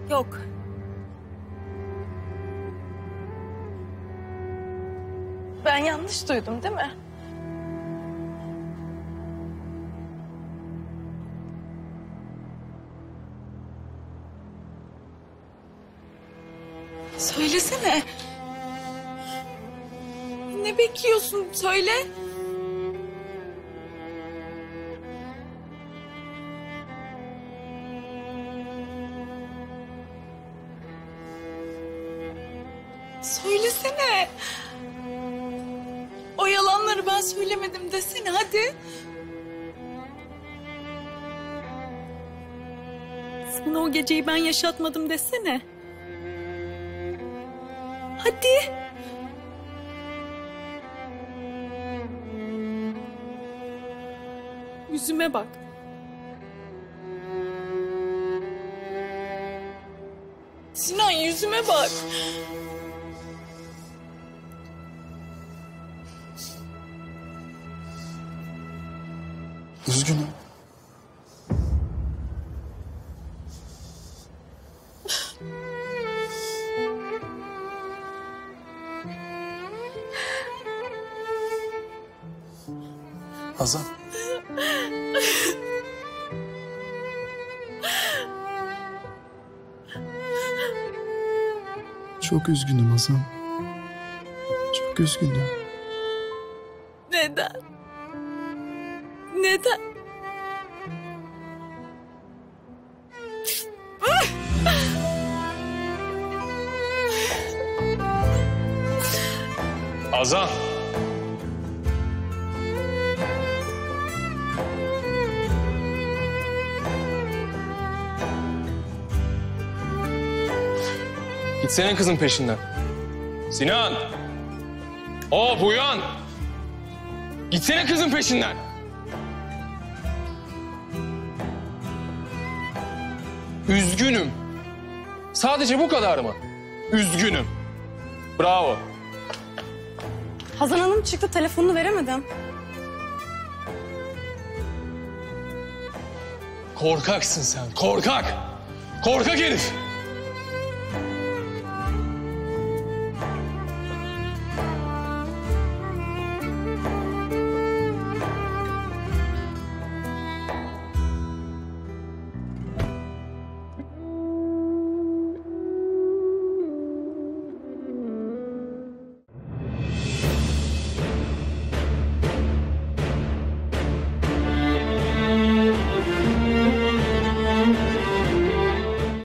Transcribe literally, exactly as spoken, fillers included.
Yok. Ben yanlış duydum değil mi? Söylesene. Ne bekliyorsun? Söyle. Söylesene. O yalanları ben söylemedim desene hadi. Sana o geceyi ben yaşatmadım desene. Hadi. Yüzüme bak. Sinan, yüzüme bak. Üzgünüm. Hazan. Çok üzgünüm Hazan. Çok üzgünüm. Neden? Neden? Hazan. Gitsene kızın peşinden. Sinan. Hop uyan. Gitsene kızın peşinden. Üzgünüm. Sadece bu kadar mı? Üzgünüm. Bravo. Hazan Hanım çıktı, telefonunu veremedim. Korkaksın sen, korkak. Korkak herif.